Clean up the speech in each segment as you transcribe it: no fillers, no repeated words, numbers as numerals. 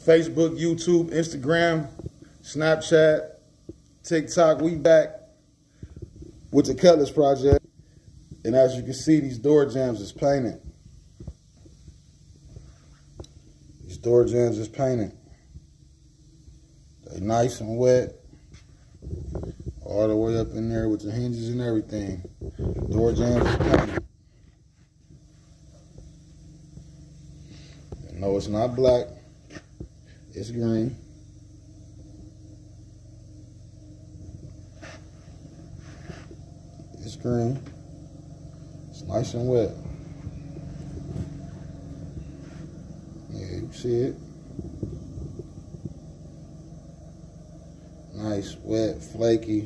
Facebook, YouTube, Instagram, Snapchat, TikTok. We back with the Cutlass project. And as you can see, these door jambs is painted. These door jambs is painted. They nice and wet. All the way up in there with the hinges and everything. Door jambs is painted. No, it's not black. It's green. It's green. It's nice and wet. Yeah, you see it. Nice, wet, flaky.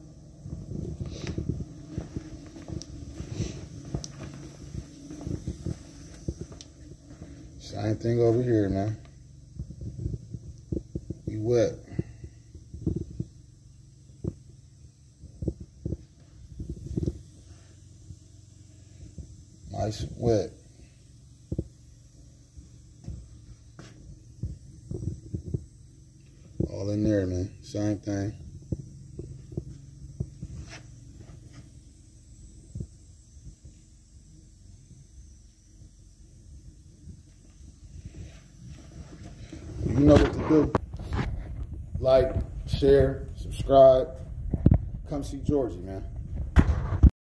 Same thing over here, man. We wet. Nice and wet. All in there, man. Same thing. You know what to do. Like, share, subscribe. Come see Georgie, man.